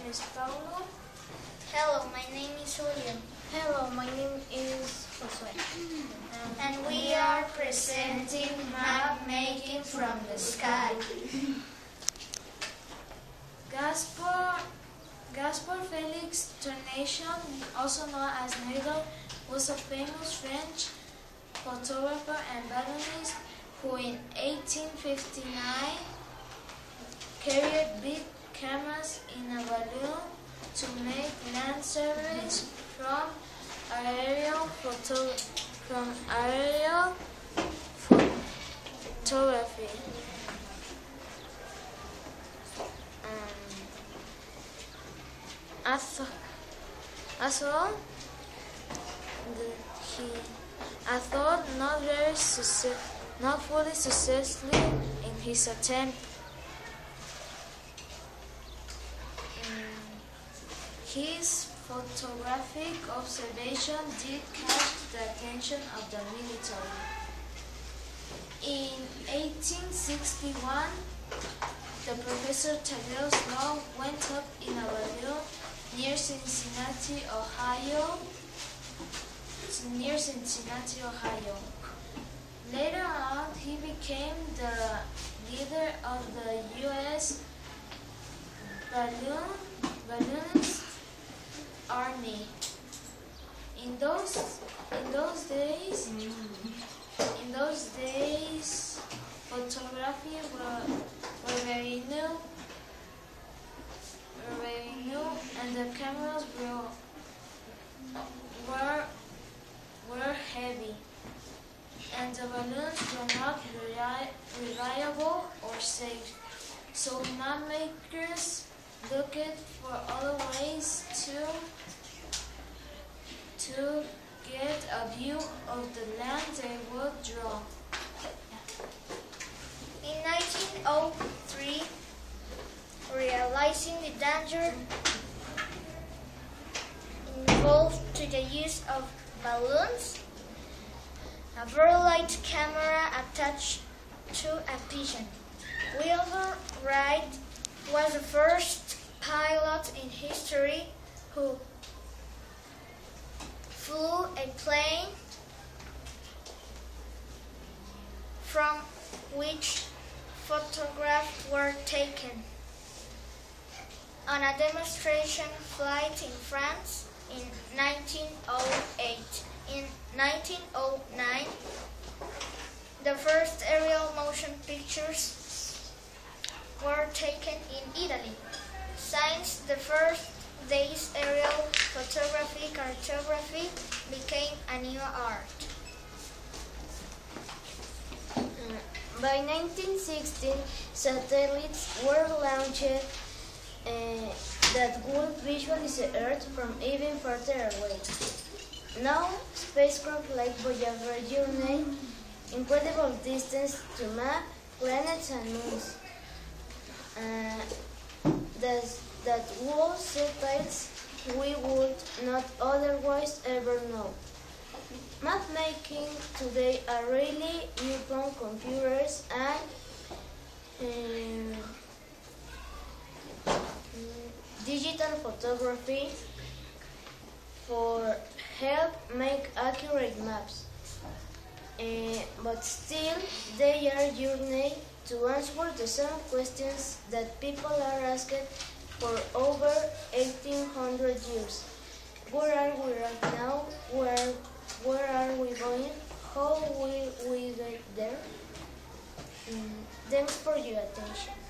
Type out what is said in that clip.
is Paulo. Hello, my name is Julio. Hello, my name is Josue. And we are presenting map making from the sky. Gaspard Félix Tournation, also known as Nagel, was a famous French photographer and balloonist who in 1859 carried big cameras in a balloon to make land surveys from aerial photography. Although not fully successful in his attempt, his photographic observation did catch the attention of the military. In 1861, the Professor Thaddeus Law went up in a balloon near Cincinnati, Ohio. Later on, he became the leader of the U.S. balloonist army. In those days, photography were very new, and the cameras were heavy, and the balloons were not reliable or safe. So map makers looked for other ways to get a view of the land they would draw. In 1903, realizing the danger involved to the use of balloons, a very light camera attached to a pigeon. Wilbur Wright was the first pilot in history who flew a plane from which photographs were taken. On a demonstration flight in France in 1908. In 1909, the first aerial motion pictures were taken in Italy. Since the first days, aerial cartography became a new art. By 1916, satellites were launched that would visualize the Earth from even further away. Now, spacecraft like Voyager journey incredible distance to map planets and moons. That would subtitles we would not otherwise ever know. Map making today are really new computers and digital photography for help make accurate maps. But still, they are journey to answer the same questions that people are asked for over 1800 years. Where are we right now? Where are we going? How will we get there? Thanks for your attention.